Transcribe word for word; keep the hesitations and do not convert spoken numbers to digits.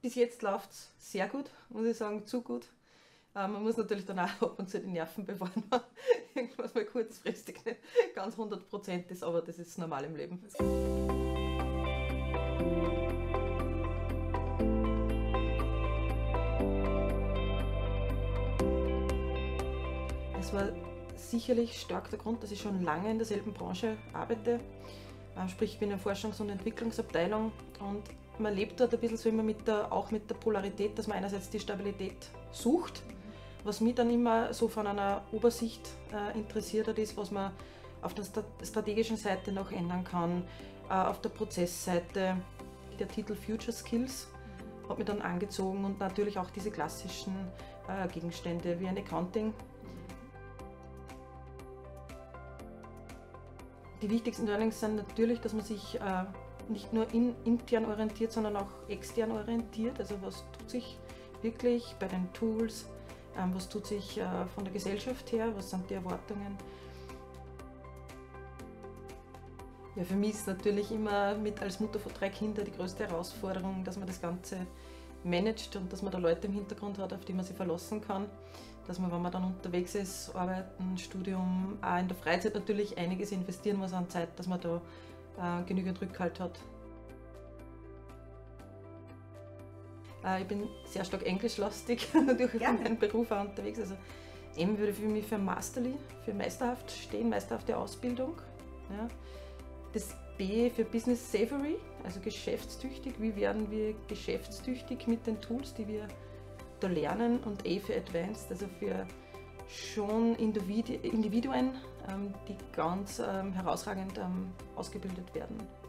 Bis jetzt läuft es sehr gut, muss ich sagen, zu gut. Äh, man muss natürlich dann auch ab und zu die Nerven bewahren, wenn irgendwas mal kurzfristig nicht ganz hundert Prozent ist, aber das ist normal im Leben. Es war sicherlich stark der Grund, dass ich schon lange in derselben Branche arbeite. Sprich, ich bin in der Forschungs- und Entwicklungsabteilung und man lebt dort ein bisschen so immer mit der, auch mit der Polarität, dass man einerseits die Stabilität sucht, was mich dann immer so von einer Obersicht äh, interessiert hat, ist, was man auf der strategischen Seite noch ändern kann, äh, auf der Prozessseite. Der Titel Future Skills hat mich dann angezogen und natürlich auch diese klassischen äh, Gegenstände wie ein Accounting. Die wichtigsten Learnings sind natürlich, dass man sich äh, nicht nur in, intern orientiert, sondern auch extern orientiert. Also was tut sich wirklich bei den Tools, ähm, was tut sich äh, von der Gesellschaft her, was sind die Erwartungen. Ja, für mich ist natürlich immer mit als Mutter von drei Kindern die größte Herausforderung, dass man das Ganze managt und dass man da Leute im Hintergrund hat, auf die man sich verlassen kann. Dass man, wenn man dann unterwegs ist, arbeiten, Studium, auch in der Freizeit natürlich einiges investieren muss an Zeit, dass man da äh, genügend Rückhalt hat. Äh, ich bin sehr stark englischlastig durch ja. meinen Beruf auch unterwegs. Also M würde für mich für Masterly, für meisterhaft stehen, meisterhafte Ausbildung. Ja. Das B für Business Savory, also geschäftstüchtig. Wie werden wir geschäftstüchtig mit den Tools, die wir da lernen, und A für Advanced, also für schon Individuen, die ganz herausragend ausgebildet werden.